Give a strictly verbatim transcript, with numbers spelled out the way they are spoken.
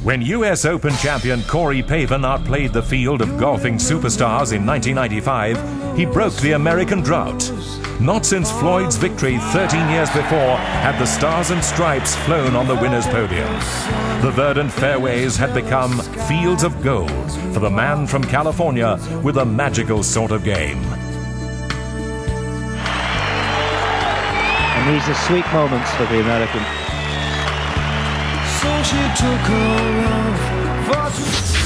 When U S Open champion Corey Povin outplayed the field of golfing superstars in nineteen ninety-five, he broke the American drought. Not since Floyd's victory thirteen years before had the stars and stripes flown on the winner's podium. The verdant fairways had become fields of gold for the man from California with a magical sort of game. And these are sweet moments for the American. So she took her love for